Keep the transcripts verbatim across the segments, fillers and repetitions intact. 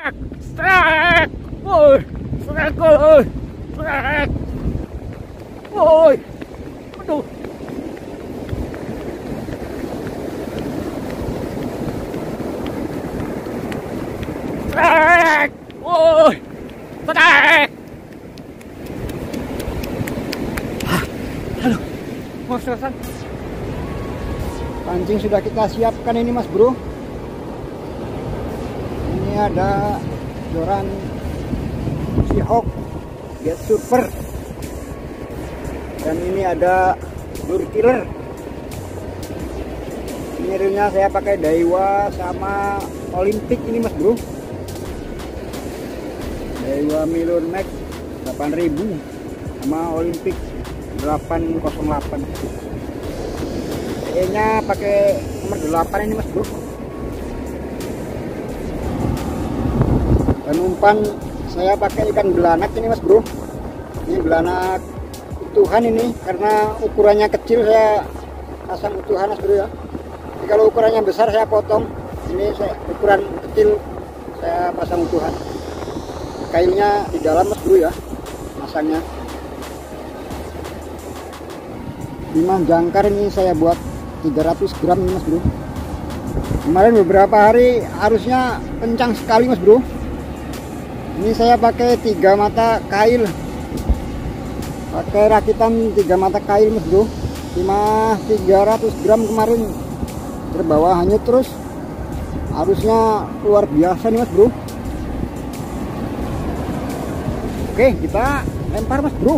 Strek, woi, strek, woi, strek, woi, aduh, strek, woi, strek, aduh, mau selesai. Pancing sudah kita siapkan ini Mas Bro. Ini ada joran Seahawk Get Super, dan ini ada lure killer. Ini reelnya saya pakai Daiwa sama Olympic ini Mas Bro. Daiwa Milon Max delapan ribu sama Olympic delapan nol delapan. E nya pakai nomor delapan ini Mas Bro. Dan umpan saya pakai ikan belanak ini Mas Bro. Ini belanak utuhan ini, karena ukurannya kecil saya pasang utuhan Mas Bro ya. Jadi kalau ukurannya besar saya potong. Ini saya ukuran kecil saya pasang utuhan. Kailnya di dalam Mas Bro ya, masangnya. lima jangkar ini saya buat tiga ratus gram ini Mas Bro. Kemarin beberapa hari arusnya kencang sekali Mas Bro. Ini saya pakai tiga mata kail, pakai rakitan tiga mata kail Mas Bro. Cuma tiga ratus gram kemarin, terbawa hanyut terus. Arusnya luar biasa nih Mas Bro. Oke, kita lempar Mas Bro.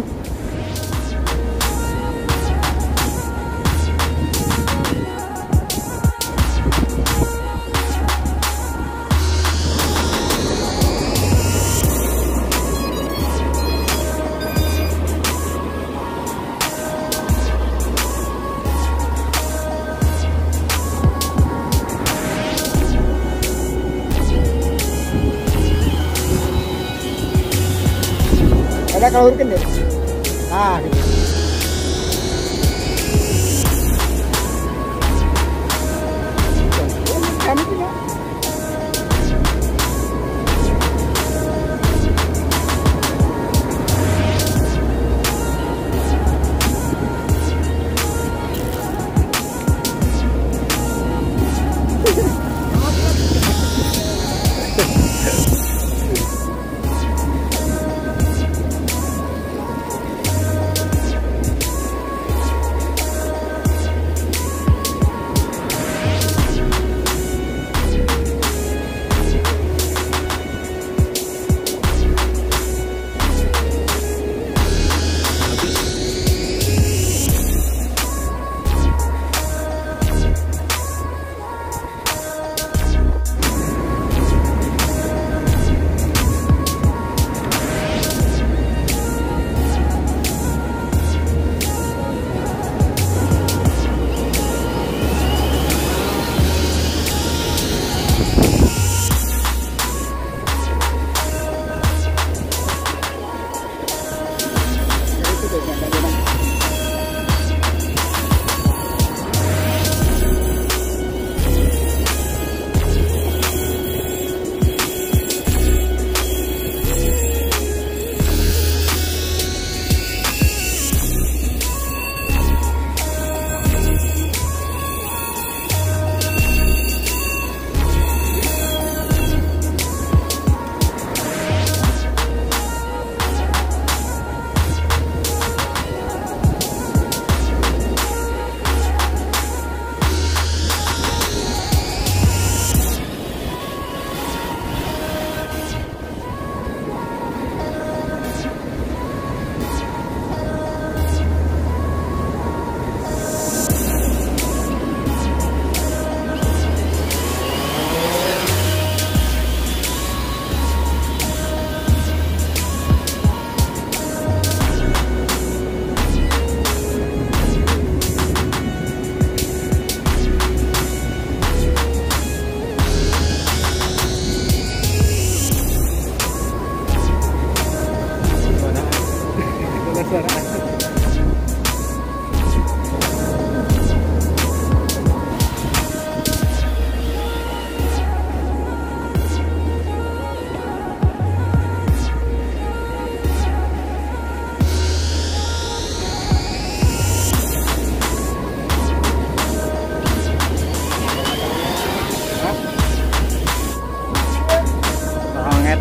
Ada kalau hurken deh. Nah, gitu. Kami punya.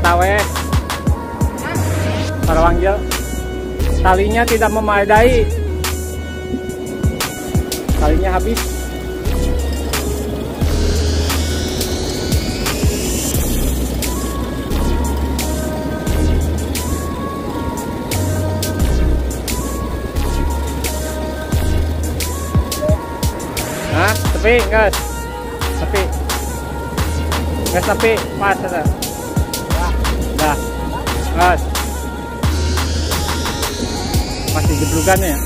tawe. Parawanggil. Talinya tidak memadai. Talinya habis. Hah? Tepi, gas. Tepi. Gas tepi, pas ada. Dah. Gas. Masih jeblukan ya?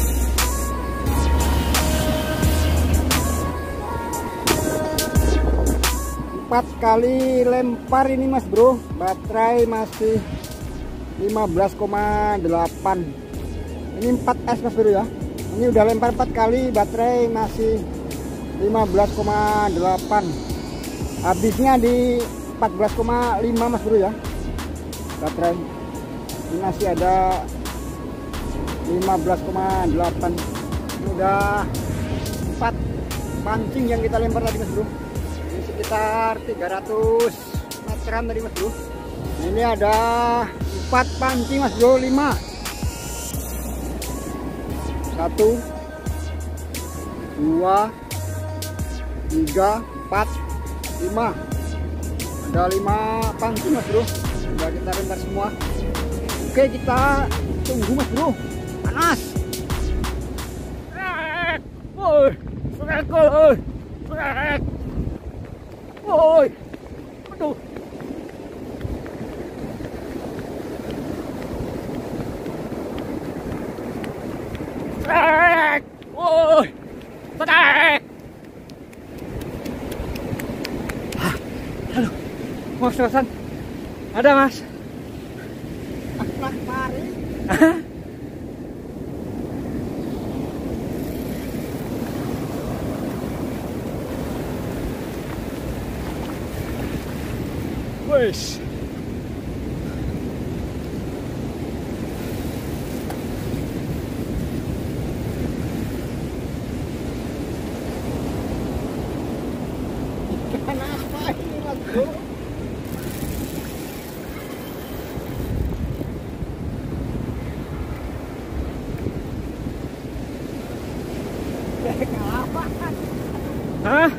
Empat kali lempar ini mas bro, baterai masih lima belas koma delapan. Ini empat S mas bro ya. Ini udah lempar empat kali, baterai masih lima belas koma delapan. Habisnya di empat belas koma lima mas bro ya. Baterai ini masih ada lima belas koma delapan. Ini udah empat pancing yang kita lempar tadi mas bro. Ini sekitar tiga ratus meteran tadi mas bro. Ini ada empat pancing mas bro, lima. Satu, dua, tiga, empat, lima. Ada lima pancing mas bro. Sudah kita lempar semua. Oke, kita tunggu mas bro. Panas. Woi, strek, woi, strek, woi, aduh. Strek, woi, strek. Hah, halo, mas Rasan, ada mas? Akhlak mari. Wes. Kenapa ini mas bro? Kenapa? Hah?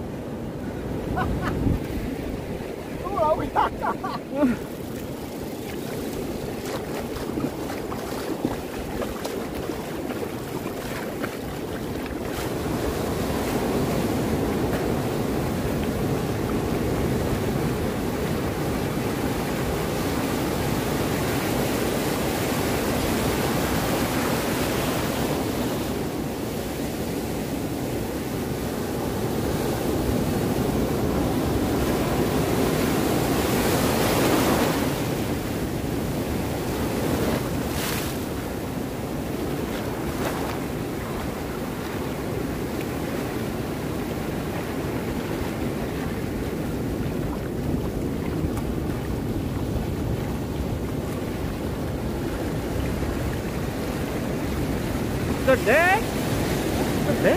Gede, gede.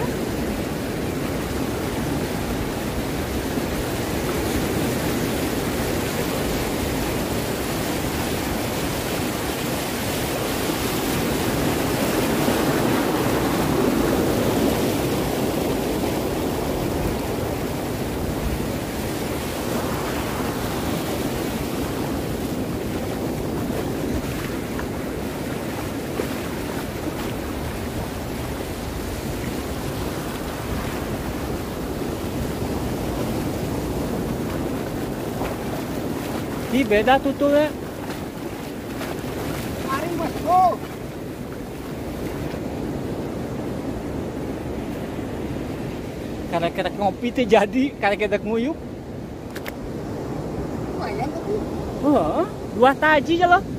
Ih, beda tutulnya. Mari mas bro. Karena kita ngopi teh jadi, karena kita nguyup. Lumayan tapi. Oh, dua taji aja loh.